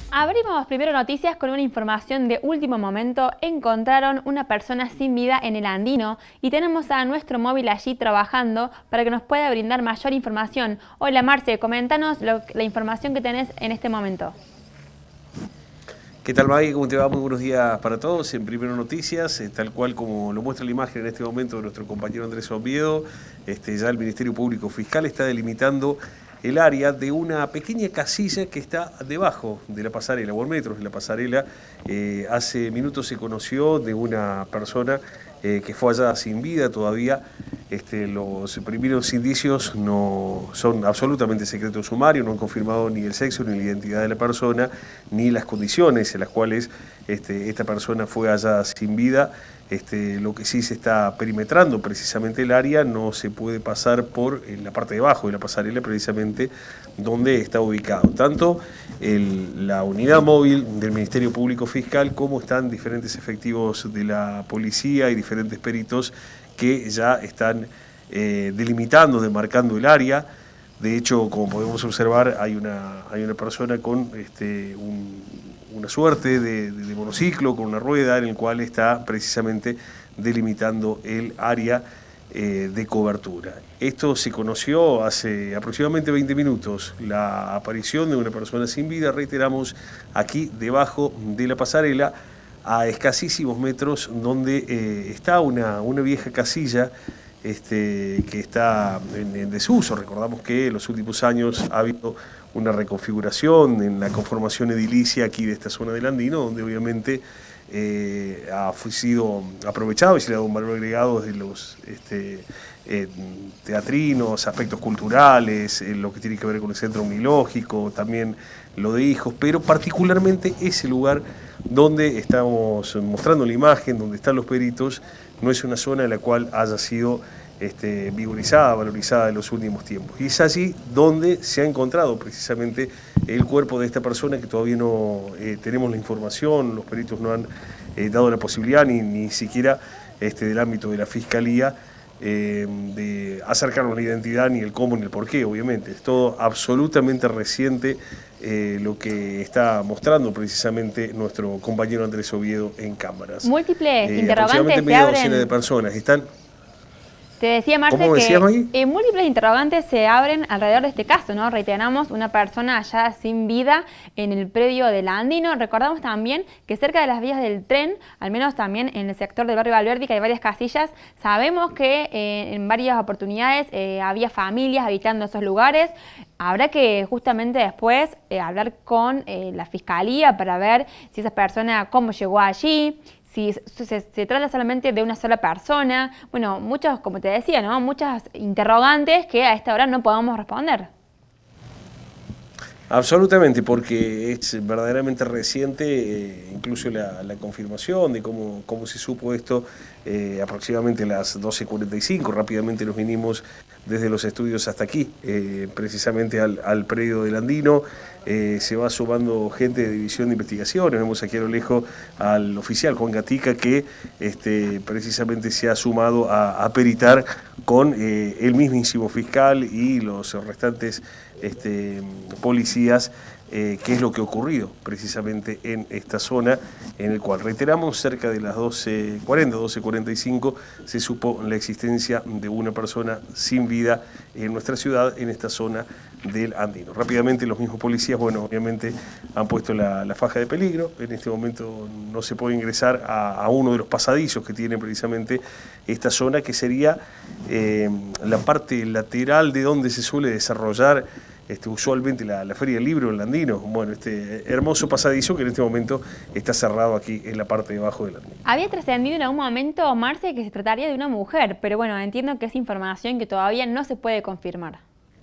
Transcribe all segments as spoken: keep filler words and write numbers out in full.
Abrimos primero noticias con una información de último momento. Encontraron una persona sin vida en el Andino y tenemos a nuestro móvil allí trabajando para que nos pueda brindar mayor información. Hola Marce, coméntanos lo, la información que tenés en este momento. ¿Qué tal, Maggie? ¿Cómo te va? Muy buenos días para todos. En Primero Noticias, eh, tal cual como lo muestra la imagen en este momento de nuestro compañero Andrés Oviedo, este, ya el Ministerio Público Fiscal está delimitando el área de una pequeña casilla que está debajo de la pasarela, o a metros de la pasarela. Eh, hace minutos se conoció de una persona eh, que fue hallada sin vida todavía. Este, los primeros indicios no son absolutamente secreto sumario, no han confirmado ni el sexo, ni la identidad de la persona, ni las condiciones en las cuales este, esta persona fue hallada sin vida. Este, lo que sí se está perimetrando precisamente el área, no se puede pasar por en la parte de abajo de la pasarela, precisamente donde está ubicado tanto el, la unidad móvil del Ministerio Público Fiscal, como están diferentes efectivos de la policía y diferentes peritos que ya están eh, delimitando, demarcando el área. De hecho, como podemos observar, hay una, hay una persona con este, un, una suerte de, de, de monociclo, con una rueda, en el cual está precisamente delimitando el área eh, de cobertura. Esto se conoció hace aproximadamente veinte minutos, la aparición de una persona sin vida, reiteramos, aquí debajo de la pasarela, a escasísimos metros, donde eh, está una, una vieja casilla este, que está en, en desuso. Recordamos que en los últimos años ha habido una reconfiguración en la conformación edilicia aquí de esta zona del Andino, donde obviamente eh, ha sido aprovechado y se le ha dado un valor agregado de los este, eh, teatrinos, aspectos culturales, eh, lo que tiene que ver con el centro milógico, también lo de hijos, pero particularmente ese lugar donde estamos mostrando la imagen, donde están los peritos, no es una zona en la cual haya sido este, vigorizada, valorizada en los últimos tiempos. Y es allí donde se ha encontrado precisamente el cuerpo de esta persona, que todavía no eh, tenemos la información, los peritos no han eh, dado la posibilidad, ni, ni siquiera este, del ámbito de la Fiscalía, eh, de acercarnos a la identidad, ni el cómo, ni el por qué, obviamente. Es todo absolutamente reciente. Eh, lo que está mostrando precisamente nuestro compañero Andrés Oviedo en cámaras. Múltiples Eh, interrogantes se media abren. docena de personas están. Te decía, Marce, ¿Cómo decías, que eh, múltiples interrogantes se abren alrededor de este caso, ¿no? Reiteramos, una persona ya sin vida en el predio del Andino. Recordamos también que cerca de las vías del tren, al menos también en el sector del barrio Alberdi, que hay varias casillas, sabemos que eh, en varias oportunidades eh, había familias habitando esos lugares. Habrá que justamente después eh, hablar con eh, la Fiscalía para ver si esa persona, cómo llegó allí, si se, se, se trata solamente de una sola persona. Bueno, muchos, como te decía, ¿no? Muchas interrogantes que a esta hora no podemos responder. Absolutamente, porque es verdaderamente reciente, eh, incluso la, la confirmación de cómo, cómo se supo esto, eh, aproximadamente a las doce cuarenta y cinco, rápidamente nos vinimos desde los estudios hasta aquí, eh, precisamente al, al predio del Andino. Eh, se va sumando gente de División de Investigaciones, vemos aquí a lo lejos al oficial Juan Gatica, que este, precisamente se ha sumado a, a peritar con eh, el mismísimo fiscal y los restantes este, policías, eh, qué es lo que ha ocurrido precisamente en esta zona, en el cual, reiteramos, cerca de las doce cuarenta, doce cuarenta y cinco, se supo la existencia de una persona sin vida en nuestra ciudad, en esta zona del Andino. Rápidamente los mismos policías, bueno, obviamente han puesto la, la faja de peligro. En este momento no se puede ingresar a, a uno de los pasadizos que tiene precisamente esta zona, que sería eh, la parte lateral de donde se suele desarrollar Este, usualmente la, la Feria del Libro, el Andino. Bueno, este hermoso pasadizo que en este momento está cerrado aquí en la parte de abajo del Andino. Había trascendido en algún momento, Marce, que se trataría de una mujer, pero bueno, entiendo que es información que todavía no se puede confirmar.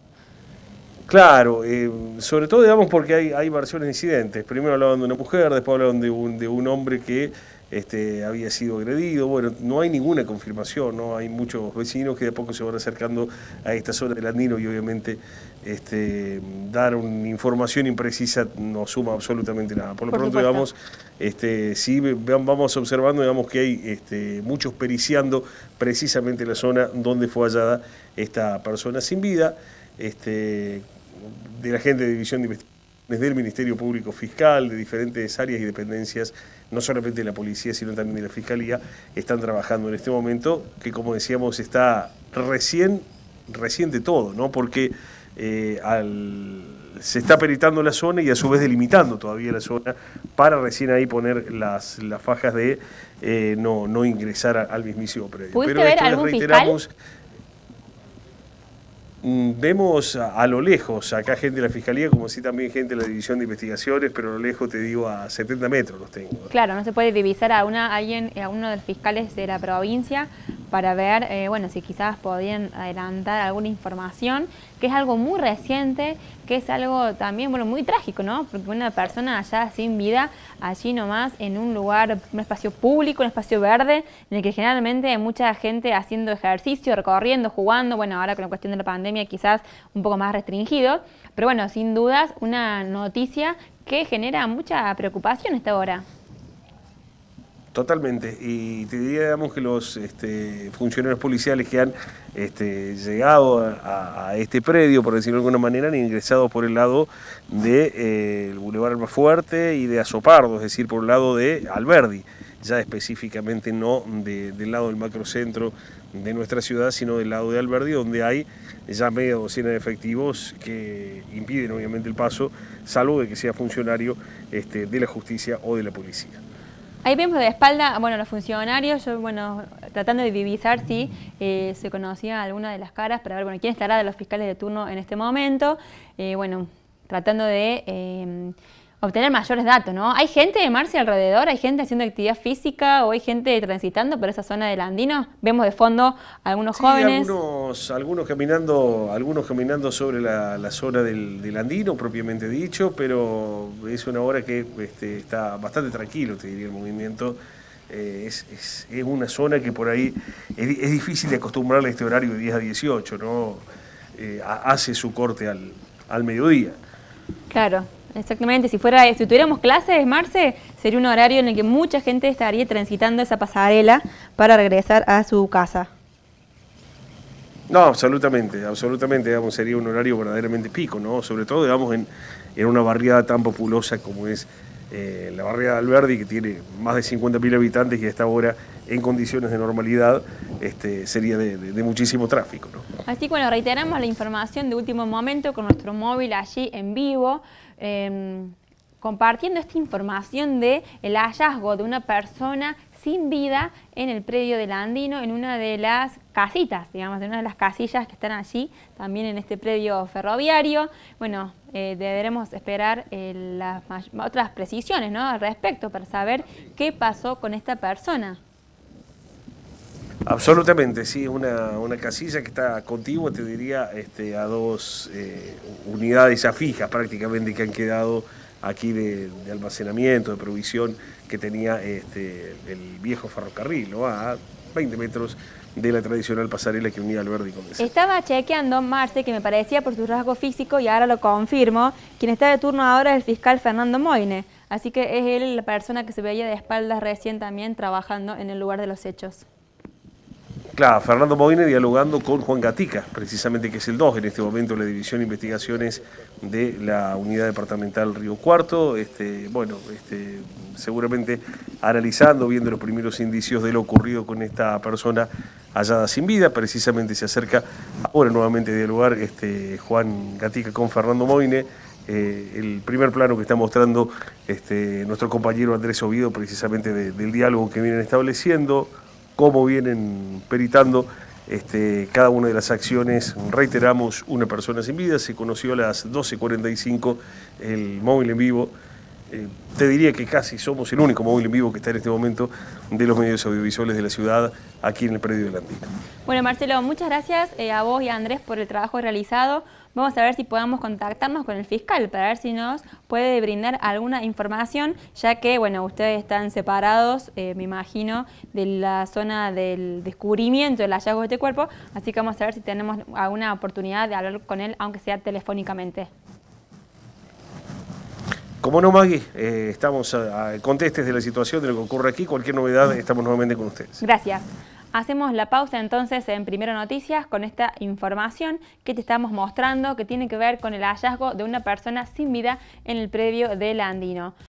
Claro, eh, sobre todo, digamos, porque hay, hay versiones disidentes. Primero hablaban de una mujer, después hablaban de un, de un hombre que este, había sido agredido. Bueno, no hay ninguna confirmación, ¿no? Hay muchos vecinos que de a poco se van acercando a esta zona del Andino y obviamente este, dar una información imprecisa no suma absolutamente nada. Por lo Por pronto, supuesto. digamos, este, sí vamos observando, digamos, que hay este, muchos periciando precisamente la zona donde fue hallada esta persona sin vida. Este, de la gente de División de Investigación del Ministerio Público Fiscal, de diferentes áreas y dependencias, no solamente de la policía, sino también de la Fiscalía, están trabajando en este momento, que como decíamos está recién, recién de todo, ¿no? Porque eh, al, se está peritando la zona y a su vez delimitando todavía la zona para recién ahí poner las, las fajas de eh, no, no ingresar a, al mismísimo predio. ¿Pudiste Pero ver esto les algún reiteramos. fiscal? Vemos a, a lo lejos, acá gente de la Fiscalía, como sí también gente de la División de Investigaciones, pero a lo lejos te digo a setenta metros los tengo. Claro, no se puede divisar a, una, a, alguien, a uno de los fiscales de la provincia para ver, eh, bueno, si quizás podían adelantar alguna información, que es algo muy reciente, que es algo también, bueno, muy trágico, ¿no? Porque una persona allá sin vida, allí nomás, en un lugar, un espacio público, un espacio verde, en el que generalmente hay mucha gente haciendo ejercicio, recorriendo, jugando, bueno, ahora con la cuestión de la pandemia quizás un poco más restringido, pero bueno, sin dudas, una noticia que genera mucha preocupación a esta hora. Totalmente, y te diría, digamos, que los este, funcionarios policiales que han este, llegado a, a este predio, por decirlo de alguna manera, han ingresado por el lado del de, eh, Boulevard Almafuerte y de Azopardo, es decir, por el lado de Alberdi, ya específicamente no de, del lado del macrocentro de nuestra ciudad, sino del lado de Alberdi, donde hay ya media docena de efectivos que impiden obviamente el paso, salvo de que sea funcionario este, de la justicia o de la policía. Ahí vemos de espalda, bueno, los funcionarios, yo, bueno, tratando de divisar si eh, se conocía alguna de las caras para ver, bueno, quién estará de los fiscales de turno en este momento, eh, bueno, tratando de eh, obtener mayores datos, ¿no? ¿Hay gente, Marci, alrededor? ¿Hay gente haciendo actividad física o hay gente transitando por esa zona del Andino? Vemos de fondo a algunos sí, jóvenes. Algunos, algunos caminando, algunos caminando sobre la, la zona del, del Andino, propiamente dicho, pero es una hora que este, está bastante tranquilo, te diría, el movimiento. Eh, es, es, es una zona que por ahí es, es difícil de acostumbrarle a este horario de diez a dieciocho, ¿no? Eh, hace su corte al, al mediodía. Claro. Exactamente, si fuera, si tuviéramos clases, Marce, sería un horario en el que mucha gente estaría transitando esa pasarela para regresar a su casa. No, absolutamente, absolutamente, digamos, sería un horario verdaderamente pico, ¿no? Sobre todo, digamos, en, en una barriada tan populosa como es eh, la barriada de Alberdi, que tiene más de cincuenta mil habitantes y a esta hora, en condiciones de normalidad, este, sería de, de, de muchísimo tráfico, ¿no? Así que, bueno, reiteramos la información de último momento con nuestro móvil allí en vivo, eh, compartiendo esta información de el hallazgo de una persona sin vida en el predio del Andino, en una de las casitas, digamos, en una de las casillas que están allí, también en este predio ferroviario. Bueno, eh, deberemos esperar eh, las otras precisiones, ¿no?, al respecto para saber qué pasó con esta persona. Absolutamente, sí, es una, una casilla que está contigua, te diría, este, a dos eh, unidades ya fijas prácticamente que han quedado aquí de, de almacenamiento, de provisión que tenía este, el viejo ferrocarril, ¿no? A veinte metros de la tradicional pasarela que unía Alberdi con ese. Estaba chequeando, Marce, que me parecía por su rasgo físico y ahora lo confirmo, quien está de turno ahora es el fiscal Fernando Moine, así que es él la persona que se veía de espaldas recién también trabajando en el lugar de los hechos. Claro, Fernando Moine dialogando con Juan Gatica, precisamente que es el dos en este momento la División de Investigaciones de la Unidad Departamental Río Cuarto, este, bueno, este, seguramente analizando, viendo los primeros indicios de lo ocurrido con esta persona hallada sin vida. Precisamente se acerca ahora nuevamente a dialogar este, Juan Gatica con Fernando Moine. Eh, el primer plano que está mostrando este, nuestro compañero Andrés Oviedo, precisamente de, del diálogo que vienen estableciendo, cómo vienen peritando este, cada una de las acciones. Reiteramos, una persona sin vida, se conoció a las doce cuarenta y cinco el móvil en vivo. Eh, te diría que casi somos el único móvil en vivo que está en este momento de los medios audiovisuales de la ciudad aquí en el predio del Andino. Bueno, Marcelo, muchas gracias eh, a vos y a Andrés por el trabajo realizado. Vamos a ver si podemos contactarnos con el fiscal para ver si nos puede brindar alguna información, ya que, bueno, ustedes están separados, eh, me imagino, de la zona del descubrimiento del hallazgo de este cuerpo, así que vamos a ver si tenemos alguna oportunidad de hablar con él, aunque sea telefónicamente. Como no, Maggie, eh, estamos a, a contestes de la situación, de lo que ocurre aquí. Cualquier novedad, estamos nuevamente con ustedes. Gracias. Hacemos la pausa entonces en Primero Noticias con esta información que te estamos mostrando que tiene que ver con el hallazgo de una persona sin vida en el predio del Andino.